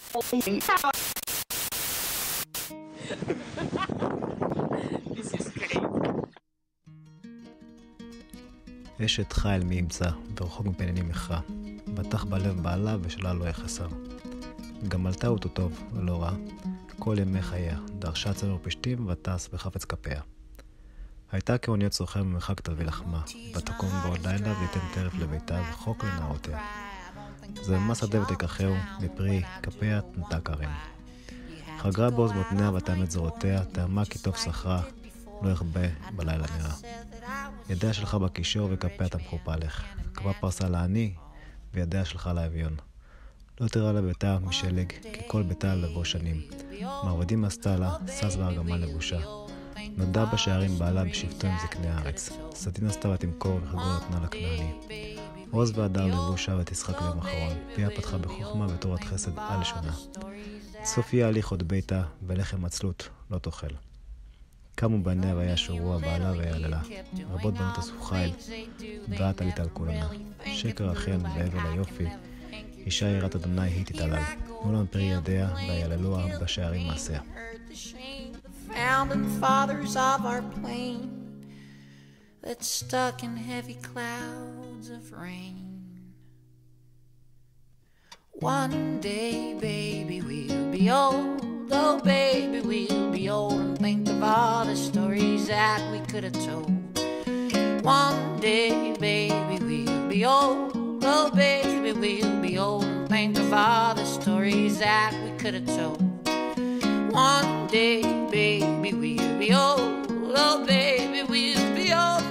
This is great. אשת חיל מי ימצא, ורחוק מפנינים מכרע. בטח בלב בעלה ושלה לא יחסר. גמלתה אותו טוב ולא רע, כל ימי חייה, דרשה צמר פשתים וטס בחפץ כפיה. הייתה כאוניות סוחר ממרחק תביא לחמה, ותקום בעוד לילה ויתן טרף לביתה וחוק לנערותיה. זה מס שדה ותקחהו, מפרי כפיה תנתה כרים. חגרה בעוז מותניה ותאמת זרועותיה, תאמה כי טוב שכרה, לא יכבה בלילה נראה. ידיה שלך בקישור וכפיה תמחו פלך, קבע פרסה לעני וידיה שלך לאביון. לא תראה לביתה משלג, כי כל ביתה לבוא שנים. מרבדים עשתה לה, סס והרגמה לבושה. נודע בשערים בעלה בשבטו עם זקני הארץ. סדין עשתה ותמכור וחגור נתנה לכנעני. עוז והדר לבושה ותשחק ליום אחרון. פיה פתחה בחוכמה ותורת חסד על לשונה. סופיה הליך עוד ביתה, ולחם עצלות לא תאכל. קמו בניה והיה שורוע בעלה ויעללה. רבות בנות עשו חיל, ואת עלית על כולנה. שקר החן והבל היופי, אישה יראת אדוני היא תתעלל. תנו להם פרי ידיה ויעללוה בשערים מעשיה. Founding fathers of our plain that's stuck in heavy clouds of rain. One day, baby, we'll be old. Oh, baby, we'll be old and think of all the stories that we could have told. One day, baby, we'll be old. Oh, baby, we'll be old and think of all the stories that we could have told. One day, baby, we'll be old. Oh, baby, we'll be old.